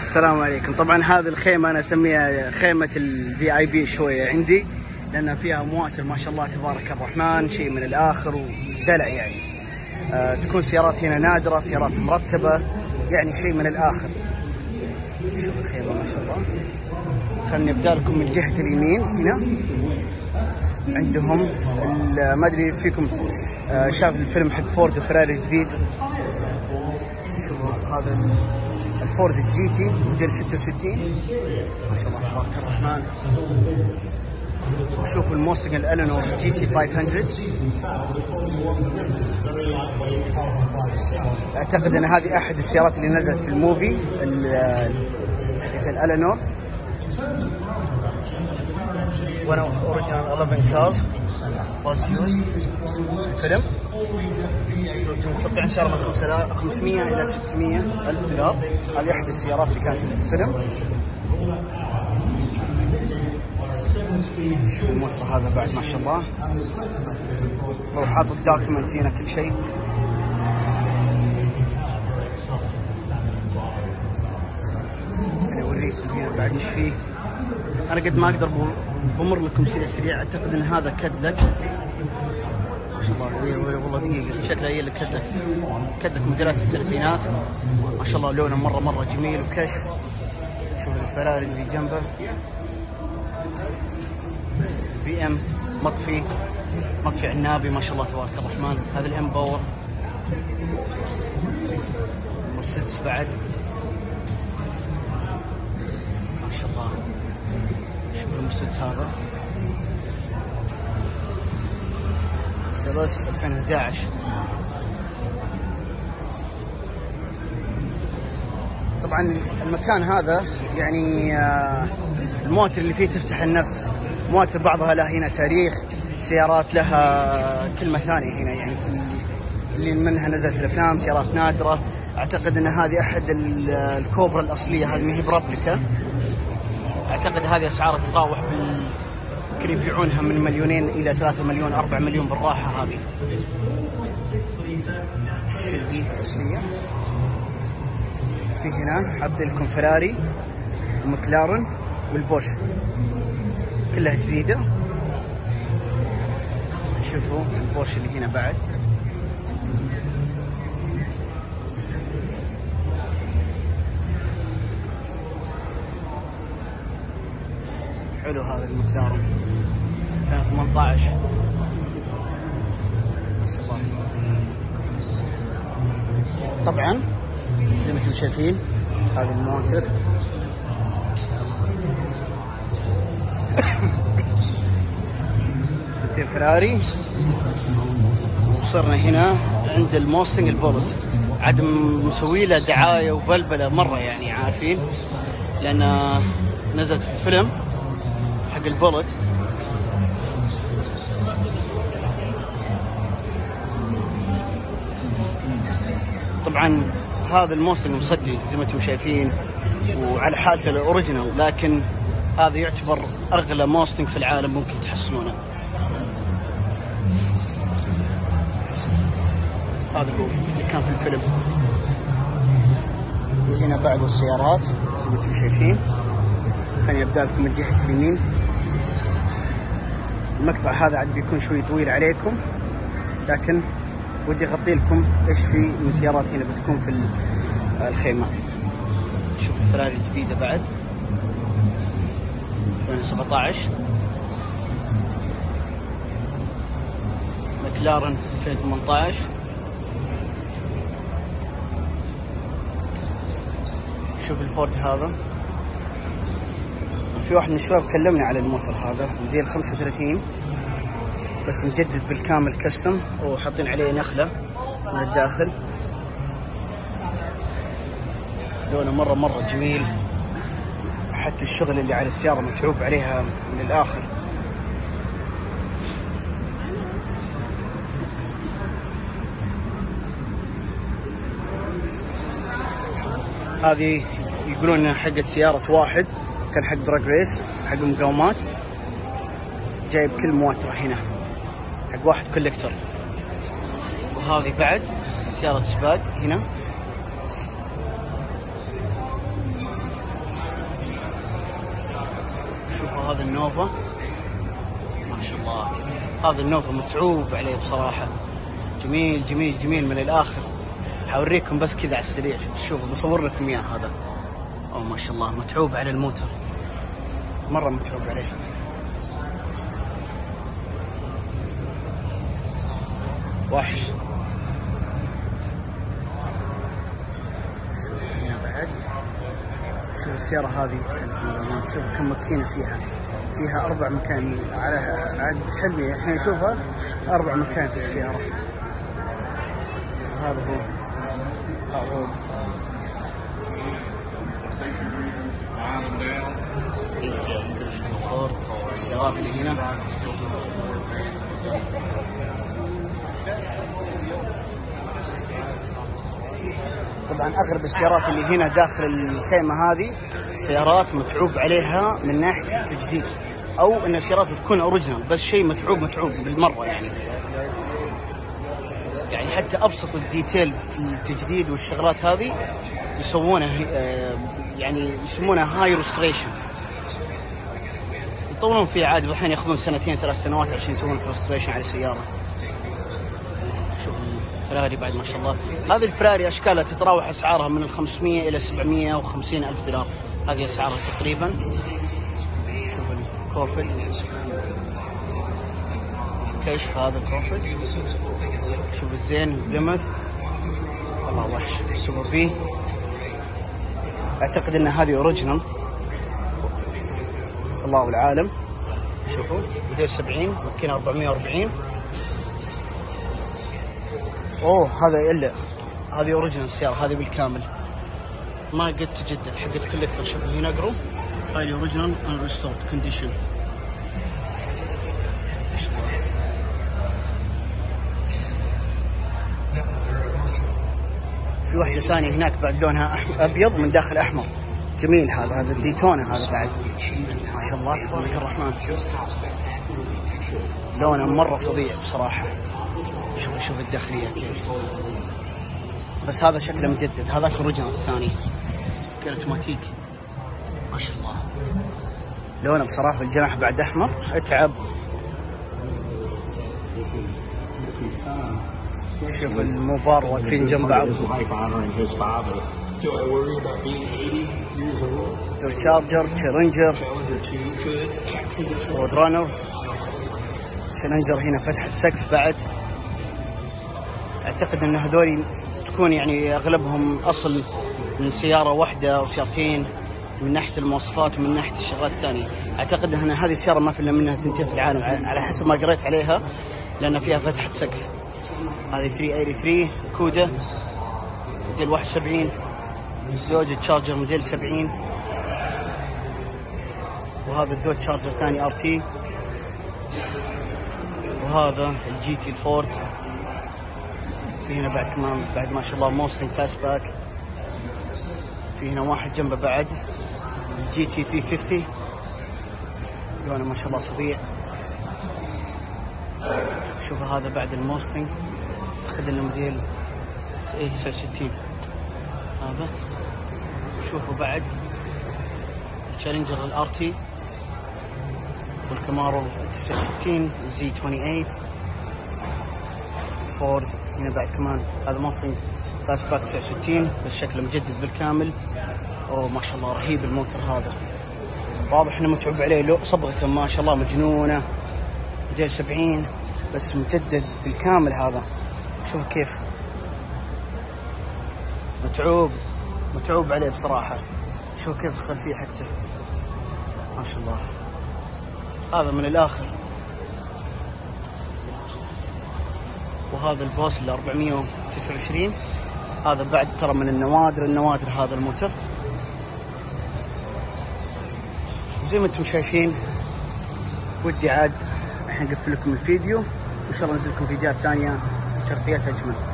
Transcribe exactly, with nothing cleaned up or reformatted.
السلام عليكم. طبعا هذه الخيمة أنا أسميها خيمة الفي آي بي شوية عندي، لأن فيها مواتر ما شاء الله تبارك الرحمن، شيء من الآخر ودلع يعني. آه تكون سيارات هنا نادرة، سيارات مرتبة، يعني شيء من الآخر. شوف الخيمة ما شاء الله. خلني أبدأ لكم من جهة اليمين. هنا عندهم ما أدري فيكم آه شاف الفيلم حق فورد وفراري الجديد. شوفوا هذا الفورد الجي تي موديل ستة وستين ما شاء الله تبارك الرحمن. شوفوا الموستنج الالينور جي تي خمسمية. اعتقد ان هذه احد السيارات اللي نزلت في الموفي الالينور. one of original eleven cars was used فيلم. متوقع سعرها من خمسمية إلى ستمية ألف دولار. هذه أحد السيارات اللي كانت في الفيلم. شوف الموتور هذا بعد ما شاء الله. لو حاط الدوكيمنت هنا كل شيء. أنا أوريكم هنا بعد إيش فيه. أنا قد ما أقدر بمر لكم سريع سريع. أعتقد إن هذا كادلك ما شاء الله. والله دقيقة شكله هي اللي كادلك كادلك موديلات الثلاثينات ما شاء الله. لونه مرة مرة جميل وكشف. شوف الفراري اللي جنبه. بي ام مطفي مطفي عنابي ما شاء الله تبارك الرحمن. هذا الام باور. مرسيدس بعد ما شاء الله. شوف المرسيدس هذا سيرس ألفين وأحد عشر. طبعا المكان هذا يعني المواتر اللي فيه تفتح النفس. مواتر بعضها لها هنا تاريخ، سيارات لها كلمة ثانية هنا يعني في اللي منها نزلت الأفلام، سيارات نادرة. أعتقد أن هذه أحد الكوبرا الأصلية، هذه ما هي برابليكا. أعتقد هذه أسعارها تتراوح بال يمكن يبيعونها من مليونين إلى ثلاثة مليون أربعة مليون بالراحة. هذه الشلبي الأصلية. في هنا حاط لكم فراري ومكلارن والبوش كلها جديدة. شوفوا البوش اللي هنا بعد. حلو هذا المكلارن ألفين وثمانية عشر ما شاء الله. طبعا زي ما انتم شايفين هذه المواتر في فراري. وصرنا هنا عند الموستنج البولت. عدم مسوي له دعاية وبلبلة مرة يعني عارفين، لأن نزلت في الفيلم حق البولت. طبعا هذا الموستنج مصدي زي ما انتم شايفين وعلى حالته الاوريجينال، لكن هذا يعتبر اغلى موستنج في العالم ممكن تحصلونه. هذا هو اللي كان في الفيلم. وهنا بعض السيارات زي ما انتم شايفين. خليني ابدا لكم من جهه اليمين. المقطع هذا عاد بيكون شوي طويل عليكم، لكن ودي اغطي لكم ايش في من سيارات هنا بتكون في الخيمه. شوف الفراري الجديده بعد ألفين وسبعة عشر. مكلارن ألفين وثمانية عشر. شوف الفورد هذا. في واحد من الشباب كلمني على الموتور هذا موديل خمسة وثلاثين بس مجدد بالكامل كستم، وحاطين عليه نخلة من الداخل. لونه مرة مرة جميل. حتى الشغل اللي على السيارة متعوب عليها من الآخر. هذه يقولون حقت سيارة واحد، كان حق دراج ريس، حق مقاومات. جايب كل مواتره هنا حق واحد كوليكتور. وهذه بعد سيارة سباق هنا هذا النوفا ما شاء الله، هذا النوفا متعوب عليه بصراحة، جميل جميل جميل من الآخر. حوريكم بس كذا على السريع، شوفوا بصور لكم إياه هذا. أو ما شاء الله متعوب على الموتر، مرة متعوب عليه. وحش. هنا بعد شوف السيارة هذه، شوف كم ماكينة فيها، فيها أربع مكان على عد حلمي الحين نشوفها، أربع مكان في السيارة. هذا هو عروض. السيارات اللي هنا طبعا اغلب السيارات اللي هنا داخل الخيمة هذه سيارات متعوب عليها من ناحية التجديد، او ان السيارات تكون اوريجينال بس شيء متعوب متعوب بالمرة يعني. يعني حتى ابسط الديتيل في التجديد والشغلات هذه يسوونها، يعني يسمونها هاي ريستوريشن، يطولون فيه عادي، والحين ياخذون سنتين ثلاث سنوات عشان يسوون ريستوريشن على السيارة. شوف الفراري بعد ما شاء الله، هذه الفراري اشكالها تتراوح اسعارها من الخمسمية الى سبعمية وخمسين الف دولار، هذه اسعارها تقريبا. شوف الكورفت، كيف هذا الكورفت، شوف الزين بليموث، والله وحش. السوبر بي اعتقد ان هذه اوريجينال، صلى الله والعالم. شوفوا موديل سبعين، ماكينة أربعمية وأربعين. اوه هذا الا هذه اوريجينال السيارة هذه بالكامل، ما قد تجدد، حقت كولكتر. شوفوا هنا اقروا هذه اوريجينال ان ريستورد كونديشن. في واحدة ثانية هناك بعد لونها ابيض من داخل احمر، جميل. هذا هذا الديتونا هذا بعد ما شاء الله تبارك الرحمن، لونه مرة فظيع بصراحة. شوف شوف الداخلية كيف، بس هذا شكله مجدد، هذاك اوريجينال الثاني كاوتوماتيك ما شاء الله. لونه بصراحة الجناح بعد احمر، اتعب. شوف الموبار واقفين جنب بعض، تشارجر، تشالنجر، رود رانر. تشالنجر هنا فتحة سقف بعد، اعتقد ان هذول تكون يعني اغلبهم اصل من سيارة واحدة او سيارتين من ناحية المواصفات ومن ناحية الشغلات الثانية. اعتقد ان هذه السيارة ما في الا منها ثنتين في العالم على حسب ما قريت عليها، لان فيها فتحة سقف. هذه ثلاثمية وثمانية وثمانين كودا موديل واحد وسبعين، دوج تشارجر موديل سبعين، وهذا الدوج تشارجر ثاني ار تي، وهذا الجي تي الفورد. في هنا بعد كمان بعد ما شاء الله موستنج فاست باك. في هنا واحد جنبه بعد الجي تي ثلاثمية وخمسين، لونه ما شاء الله فظيع. شوفوا هذا بعد الموستنج، اعتقد انه موديل تسعة وستين هذا. شوفوا بعد التشالنجر الار تي، والكامارو تسعة وستين زي ثمانية وعشرين، فورد هنا بعد كمان هذا موستنج فاست باك تسعة وستين بس شكله مجدد بالكامل. اوه ما شاء الله رهيب الموتر هذا، واضح انه متعب عليه، لو صبغته ما شاء الله مجنونه. موديل سبعين بس مجدد بالكامل هذا. شوف كيف متعوب متعوب عليه بصراحة. شوف كيف الخلفية حقته ما شاء الله، هذا من الآخر. وهذا البوس ال أربعمية وتسعة وعشرين، هذا بعد ترى من النوادر النوادر هذا الموتر. زي ما انتم شايفين ودي عاد الحين اقفل لكم الفيديو، وان شاء الله انزل لكم فيديوهات ثانية تغطيات اجمل.